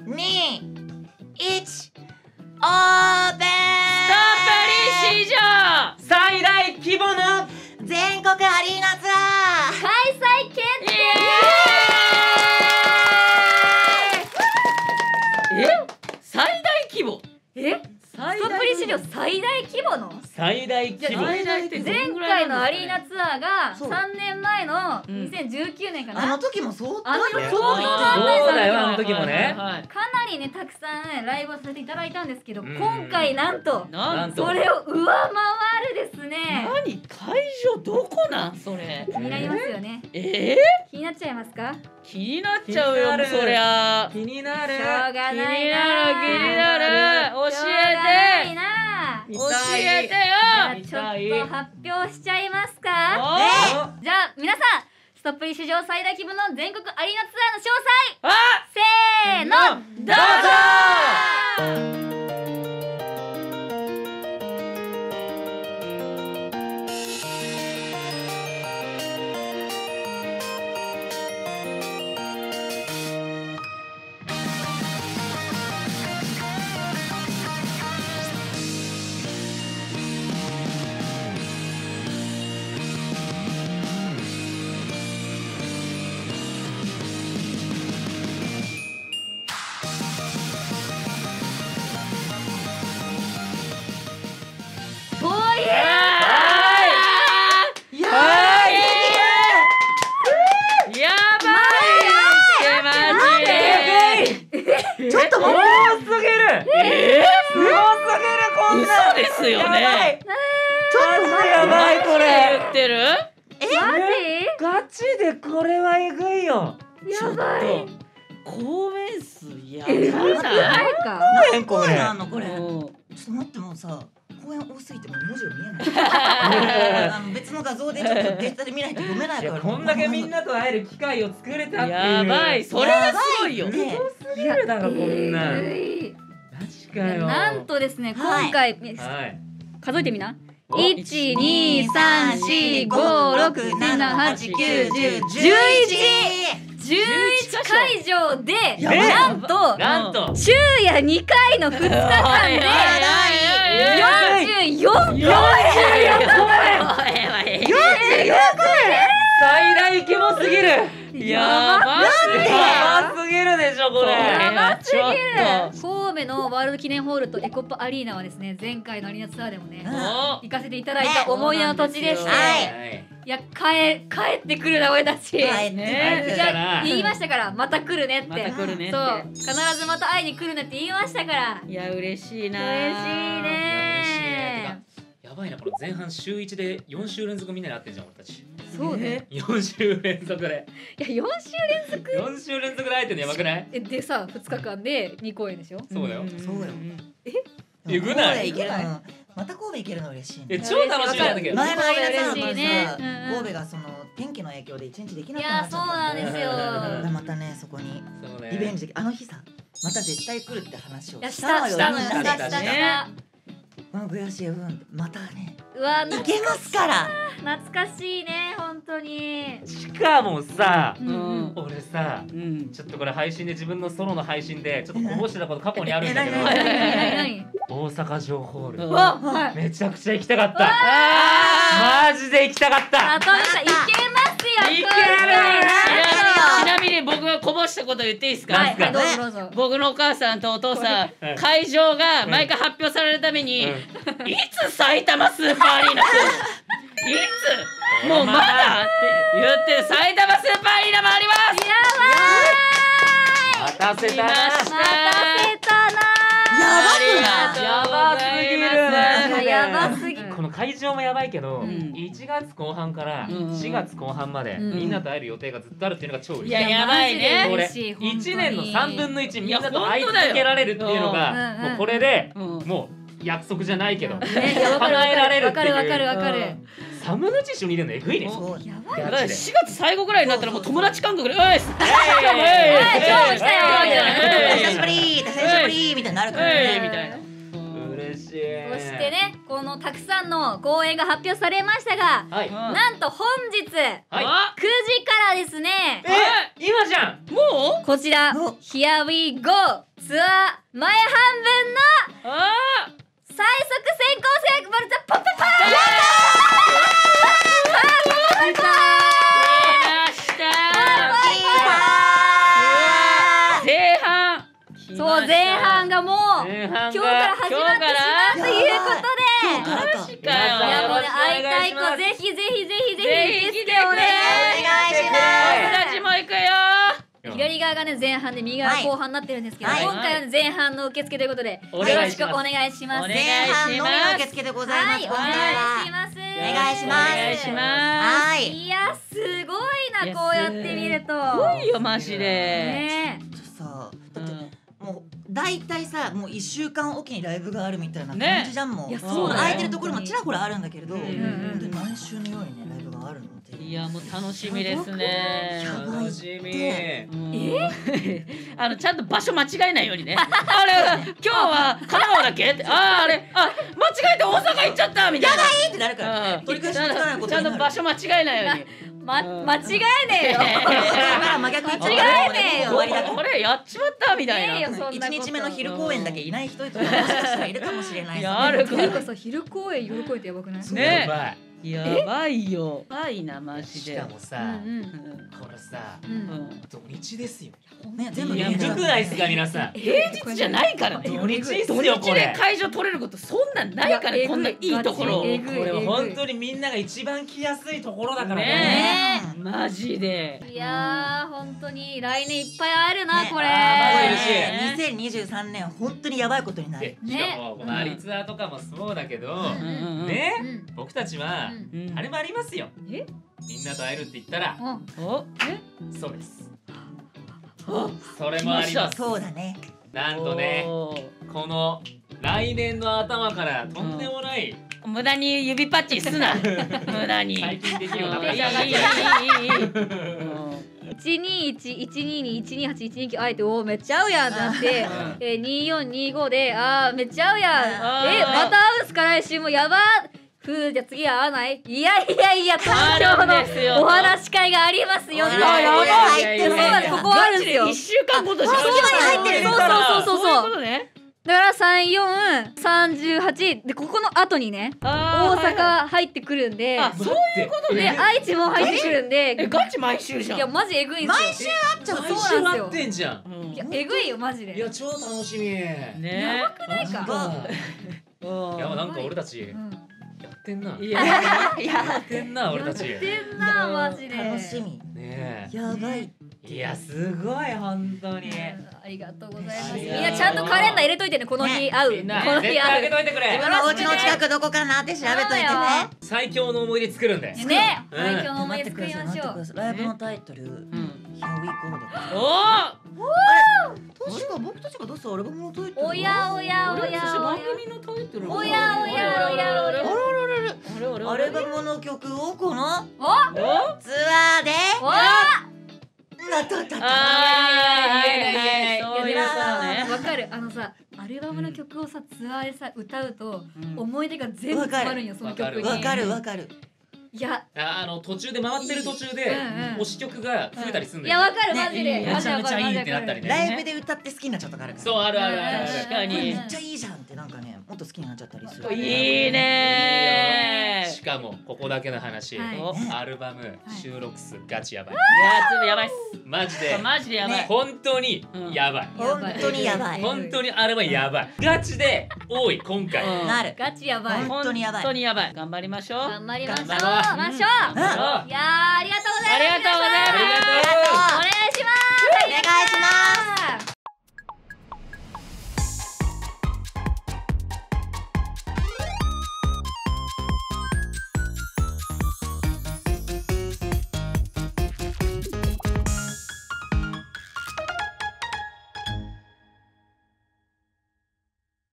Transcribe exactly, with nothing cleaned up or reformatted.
に、いち、オープン。 ストップリ市場最大規模の全国アリーナツアー開催決定。 え最大規模えストップリ市場最大規模の最大規模。 最大ってど前んぐらい回のアなんですかねリーナツアーがそうさんねんまえのうんにせんじゅうきゅうねんかな、 あの時も相当あの時よ相当だったんですそうだよあの時もねはいはいはいかなりねたくさんライブをさせていただいたんですけど、 うん今回なんとなんとそれを上回るですね。 何会場どこなんそれ気になりますよね。 えー、 気になっちゃいますか？ 気になっちゃうよ気になるそりゃ気になる。 しょうが気になないるな。 気になる教しょうがないえな。 て教えてじゃあよちょっと発表しちゃいますか。 おじゃあ皆さんストップリ史上最大規模の全国アリーナツアーの詳細あせーのどうぞというはいやばいマジちょっと待って多すぎる。 えすごすぎるこんな。 嘘ですよねやばい。 ちょっと待ってやばいこれ。 言ってるマガチでこれはえぐいよ。 ジやばい。 公演数やえぐくばないか？ 何これ声なのこれ。ちょっうんと待ってもうさ。公園多すぎても文字が見えないあの別の画像でちょっとデータで見ないと読めないいやからこんだけみんなと会える機会を作れたっていう。 やばいそれがすごいよやばいってすぎるだろこんな。 えぐいマジかよ。 なんとですねはい今回はい。 数えてみな。 おいち、に、さん、し、ご、ろく、なな、はち、きゅう、じゅう、じゅういちじゅういち会場でやばいなんとなんと。 昼夜にかいのふつかかんでよんじゅうよんこえ最大規模すぎる。 やばやばすぎるでしょこれ。 やばすぎるちょっ神戸のワールド記念ホールとエコパアリーナはですね前回のアリーナツアーでもねうんと行かせていただいた思い出の土地でして、 はいいや帰帰ってくるな俺たち、 帰ってねくるじゃあ言いましたからまた来るねって、 また来るねってそう必ずまた会いに来るねって言いましたからいや嬉しいな嬉しいねやばいなこの前半週一でよん週連続みんなで会ってんじゃん俺たちそうねよん週連続でいやよん週連続よん週連続で会えてんのやばくないえでさふつかかんでにこえんでしょそうだよそうよえぐない神戸行けるのまた神戸行けるの嬉しいねえ超楽しみなんだけど前のアリーナツアーの嬉しい頃さねうんうん神戸がその天気の影響で一日できいなくなやそうっちゃったなんですよでまたねそこにそうねリベンジであの日さまた絶対来るって話をいやししたたしたのよみんなでしたしたしねこの悔しい分またねうわ行けますから懐かしいね本当にしかもさ、 うんうん俺さうんちょっとこれ配信で自分のソロの配信でちょっとこぼしてたこと過去にあるんだけどえ何何何何大阪城ホールうんわはいめちゃくちゃ行きたかったあマジで行きたかったあとみさんいけますよいける今回ちなみに僕がこぼしたこと言っていいですか、 はいはいどうぞどうぞ僕のお母さんとお父さん、 はい会場が毎回発表されるために、 うんいつ埼玉スーパーアリーナ来るいつもうまだって言って埼玉スーパーアリーナもありますやば待たせたな来ましたーい待たせたなやばくないありがとうございますやばすぎるこの会場もやばいけど、 うんいちがつこう半からうんしがつこう半までうんみんなと会える予定がずっとあるっていうのが超嬉しい。 いややばいねこれ嬉しい本当にいちねんのさんぶんのいちみんなといや会い続けられるっていうの本当だよがうんうんもうこれでうんもう約束じゃないけどねいやわかるわ叶えられるわっていうかるわかるわかるサムのち一緒にいるのえぐいね。 そうやばいだからしがつ最後ぐらいになったらもう友達感覚で「おいっす!」 えはい今日も来たよ久しぶり久しぶりみたいになるからえいねみたいな嬉しい。 そしてね今このたくさんの公演が発表されましたが、 はいなんと本日くじはいからですね、 え今じゃんもうこちらお Here We Go ツアー前半分のあ最速先行生バルザポッポパーー来ました前半そう前半がもう前半が今日から始まってしまうということで、 今日からかマジいやもうね会いたい子ぜひぜひぜひぜひ受付をね、 お願いします僕たちも行くよ左側がね前半で右側が後半になってるんですけど、 はい今回はね前半の受付ということでおよ願いしますろしくお願いします。 お願い前半のみの受付でございます。 はい、お願いします。 お願いしますお願いしますはい。 いやすごいなこうやって見ると。 すごいよマジでねさだってうんもう大体さもう一週間おきにライブがあるみたいな感じじゃんもう。 いやそうだよ空いてるところもちらほらあるんだけれど、 うん本うん当に毎週のようにねライブがあるので。 いやもう楽しみですねやばい楽しみええあのちゃんと場所間違えないようにねあれ今日は神奈川だっけってあーあれあ間違えて大阪行っちゃったみたいなってなるからうん取り返しのつかないことちゃんになる。 と場所間違えないようにまうん間違えねえよ。 だから真逆に間違えねえよ終わりだからこれやっちまったみたいなねえよそんなこと一日目の昼公演だけいない人とかもしかしたらいるかもしれない。 いやあるかていうかさ昼公演夜公演ってやばくない？ ねやばいやばいよやばいなマジしでうかもさんうんこれさうん。 うん土日ですよね全部いや見る低くないっすか皆さん平日じゃないからね土日っす土日よこれで会場取れることそんなんないからいやこんないいところえぐいこれは本当にみんなが一番来やすいところだからねねねマジでいやー本当に来年いっぱい会えるなねこれ。 あー嬉しいねにせんにじゅうさんねん本当にやばいことになる。 でしかもこのアリツアーとかもそうだけどうんうんうんねうん僕たちはうんうんあれもありますよえ？ みんなと会えるって言ったらうんおそうですあそれもありますそうだね。 なんとねおーこの来年の頭からとんでもない無駄に指パッチンすな無駄に最近できるようになっいやいやたいやいやいやいや一二一一二二一二八一二九あえておーめっちゃ合うやんってなって、えー、二四二五であーめっちゃ合うやんあーえまた会うんすか来週もやばふうじゃあ次は会わないいやいやいや東あ京るんですよのお話し会がありますよあそうらやばい入ってるそうなんですここあるんですよ一週間ごとしかそうなんですよそうそうそうそうそういうことねだから三四三十八でここの後にね大あーはいはい阪入ってくるんであそういうことでね愛知も入ってくるんでえガチ毎週じゃんいやマジえぐいんですよ毎週会っちゃう。 毎週そうなんですよ会ってんじゃんうんいやえぐいよマジでいや超楽しみねやばくないかマジかうんいやなんか俺たちうんやってんないややってんな俺たちやっねてんなマジで楽しみ。 えやばい。 いやすごい本当にうんありがとうございますみんいやなちゃんとカレンダー入れといてねこの日ね会うみんなこの絶対開け日会うといてくれ自分のお家の近くどこかなって調べといてね。 最強の思い出作るんでねうん最強の思い出待ってく作りましょうださい待ってください。ライブのタイトルうん Here We Go で。 お確か僕たちが出すアルバムのタイトル。 おやおやおや俺私番おや組のタイトルおやおやおやおやあれあれアルバムの曲をこのおおツアーでおなったったった。 あーはいはいはいそういうやことねわかるあのさアルバムの曲をさツアーでさ歌うとうん思い出が全部詰まるんよその曲にわかるわかる。 いやああの途中で回ってる途中でうんうん推し曲が増えたりするんいやだよわかるマジでねめちゃめちゃいいってなったりねライブで歌って好きになっちゃったからから。 そうあるあるあるある確かにこれめっちゃいいじゃんってなんかねもっと好きになっちゃったりする。 いいねーしかもここだけの話はいおねアルバム収録数ガチやばいいやちょっとやばいっすマジでマジでやばいね本当にやばい本当にやばい。 本当にあれはやばいガチで多い今回うんなる。 ガチやばい本当にやばい本当にやばい頑張りましょう頑張りましょう頑張ろうましょううん頑張ろういやーありがとうございますありがとうございます皆さんお願いしますお願いします。